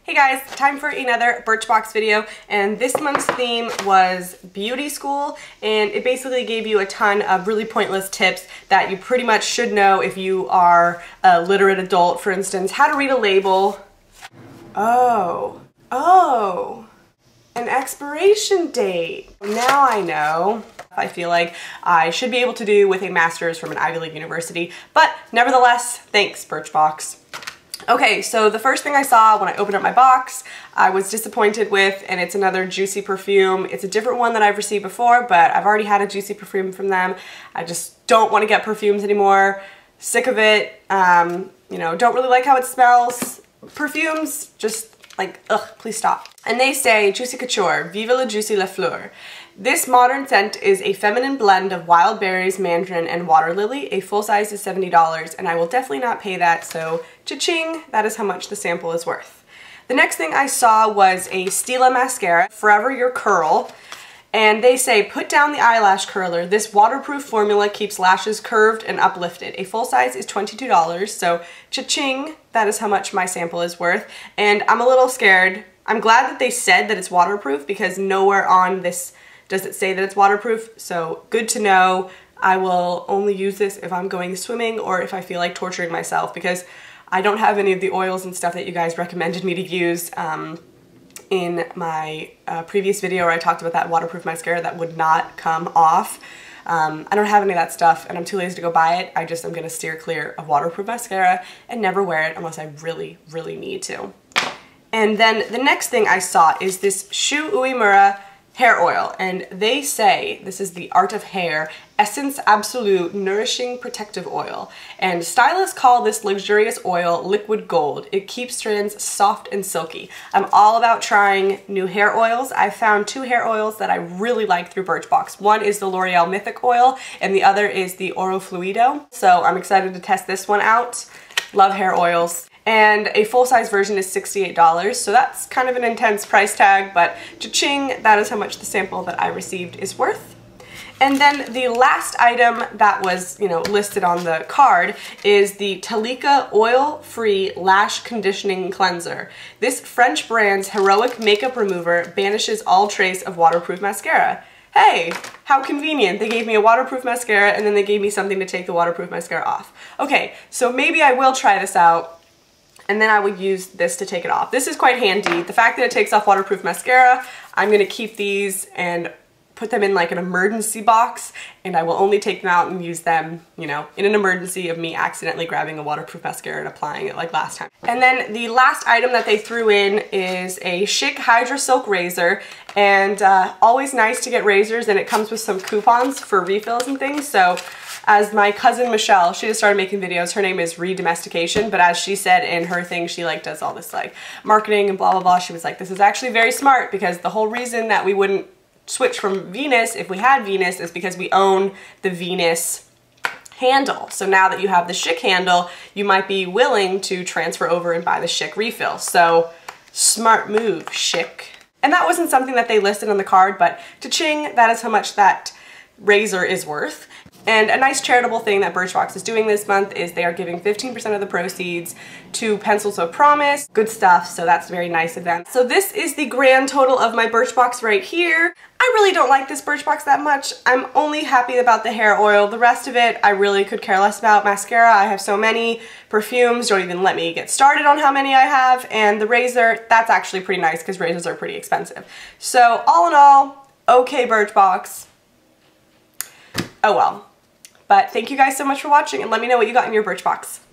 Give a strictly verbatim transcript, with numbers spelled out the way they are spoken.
Hey guys, time for another Birchbox video, and this month's theme was beauty school, and it basically gave you a ton of really pointless tips that you pretty much should know if you are a literate adult. For instance, how to read a label. Oh, oh, an expiration date. Now I know. I feel like I should be able to do with a master's from an Ivy League university, but nevertheless, thanks Birchbox. Okay, so the first thing I saw when I opened up my box, I was disappointed with, and it's another Juicy perfume. It's a different one that I've received before, but I've already had a Juicy perfume from them. I just don't want to get perfumes anymore. Sick of it. Um, you know, don't really like how it smells. Perfumes, just like, ugh, please stop. And they say, Juicy Couture, Vive le Juicy la Fleur. This modern scent is a feminine blend of wild berries, mandarin, and water lily. A full size is seventy dollars, and I will definitely not pay that, so cha-ching, that is how much the sample is worth. The next thing I saw was a Stila mascara, Forever Your Curl, and they say, put down the eyelash curler. This waterproof formula keeps lashes curved and uplifted. A full size is twenty-two dollars, so cha-ching, that is how much my sample is worth, and I'm a little scared. I'm glad that they said that it's waterproof because nowhere on this does it say that it's waterproof, so good to know. I will only use this if I'm going swimming or if I feel like torturing myself, because I don't have any of the oils and stuff that you guys recommended me to use um, in my uh, previous video where I talked about that waterproof mascara that would not come off. Um, I don't have any of that stuff and I'm too lazy to go buy it. I just am going to steer clear of waterproof mascara and never wear it unless I really, really need to. And then the next thing I saw is this Shu Uemura hair oil, and they say this is the Art of Hair Essence Absolute Nourishing Protective Oil, and stylists call this luxurious oil liquid gold. It keeps strands soft and silky. I'm all about trying new hair oils. I found two hair oils that I really like through Birchbox. One is the L'Oreal Mythic Oil and the other is the Oro Fluido, so I'm excited to test this one out. Love hair oils. And a full-size version is sixty-eight dollars, so that's kind of an intense price tag, but cha-ching, that is how much the sample that I received is worth. And then the last item that was, you know, listed on the card is the Talika Oil-Free Lash Conditioning Cleanser. This French brand's heroic makeup remover banishes all trace of waterproof mascara. Hey, how convenient. They gave me a waterproof mascara and then they gave me something to take the waterproof mascara off. Okay, so maybe I will try this out, and then I would use this to take it off. This is quite handy. The fact that it takes off waterproof mascara, I'm gonna keep these and put them in like an emergency box, and I will only take them out and use them, you know, in an emergency of me accidentally grabbing a waterproof mascara and applying it like last time. And then the last item that they threw in is a Schick Hydra Silk razor, and uh, always nice to get razors, and it comes with some coupons for refills and things, so as my cousin Michelle, she just started making videos. Her name is Redomestication, but as she said in her thing, she like does all this like marketing and blah blah blah. She was like, this is actually very smart because the whole reason that we wouldn't switch from Venus if we had Venus is because we own the Venus handle. So now that you have the Schick handle, you might be willing to transfer over and buy the Schick refill. So smart move, Schick. And that wasn't something that they listed on the card, but cha-ching, that is how much that razor is worth. And a nice charitable thing that Birchbox is doing this month is they are giving fifteen percent of the proceeds to Pencils of Promise. Good stuff, so that's very nice of them. So this is the grand total of my Birchbox right here. I really don't like this Birchbox that much. I'm only happy about the hair oil. The rest of it, I really could care less about. Mascara, I have so many. Perfumes, don't even let me get started on how many I have. And the razor, that's actually pretty nice because razors are pretty expensive. So all in all, okay Birchbox. Oh well. But thank you guys so much for watching, and let me know what you got in your Birchbox.